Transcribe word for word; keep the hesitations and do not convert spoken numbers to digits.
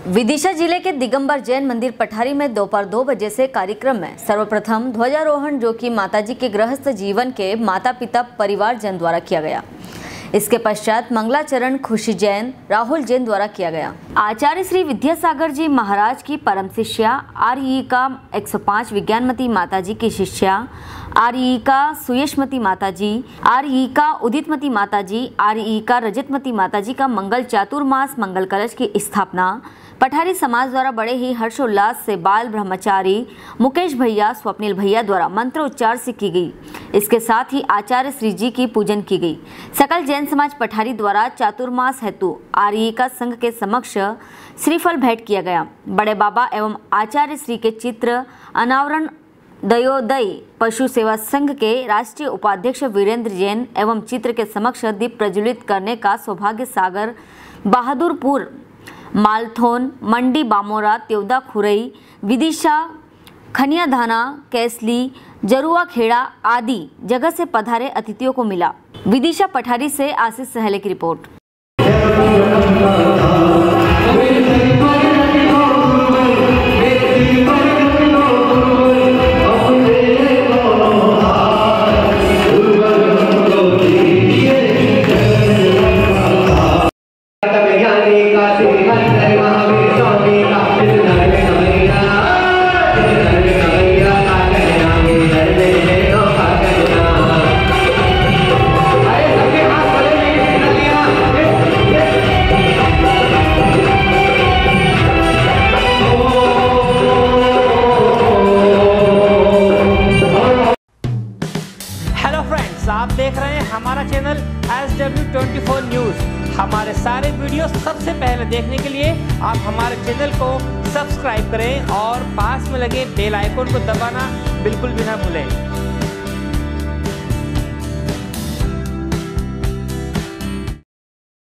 विदिशा जिले के दिगंबर जैन मंदिर पठारी में दोपहर दो बजे से कार्यक्रम में सर्वप्रथम ध्वजारोहण जो कि माताजी के गृहस्थ जीवन के माता पिता परिवार जन द्वारा किया गया। इसके पश्चात मंगलाचरण खुशी जैन राहुल जैन द्वारा किया गया। आचार्य श्री विद्यासागर जी महाराज की परम शिष्या आरई का एक सौ पाँच विज्ञानमती माताजी की शिष्या आरई का सुयशमती माताजी, आरई का उदितमती माताजी, आरई का रजतमती माताजी का मंगल चातुर्मास मंगल कलश की स्थापना पठारी समाज द्वारा बड़े ही हर्षोल्लास से बाल ब्रह्मचारी मुकेश भैया स्वप्निल भैया द्वारा मंत्रोच्चार से की गई। इसके साथ ही आचार्य श्री जी की पूजन की गई। सकल जैन समाज पठारी द्वारा चातुर्मास हेतु आरई का संघ के समक्ष श्रीफल भेंट किया गया। बड़े बाबा एवं आचार्य श्री के चित्र अनावरण दयोदय पशु सेवा संघ के राष्ट्रीय उपाध्यक्ष वीरेंद्र जैन एवं चित्र के समक्ष दीप प्रज्वलित करने का सौभाग्य सागर बहादुरपुर मालथोन मंडी बामोरा त्योदा खुरई विदिशा खनियाधाना कैसली जरुआ खेड़ा आदि जगह से पधारे अतिथियों को मिला। विदिशा पठारी से आशीष सहले की रिपोर्ट। आप देख रहे हैं हमारा channel S W twenty four news. हमारे सारे वीडियो सबसे पहले देखने के लिए आप हमारे चैनल को सब्सक्राइब करें और पास में लगे बेल आइकन को दबाना बिल्कुल भी ना भूलें।